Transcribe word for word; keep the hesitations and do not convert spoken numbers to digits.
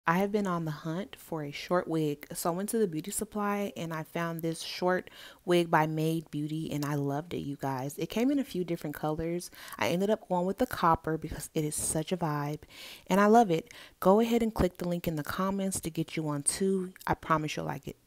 I have been on the hunt for a short wig. So I went to the beauty supply and I found this short wig by Made Beauty and I loved it, you guys. It came in a few different colors. I ended up going with the copper because it is such a vibe and I love it. Go ahead and click the link in the comments to get you one too. I promise you'll like it.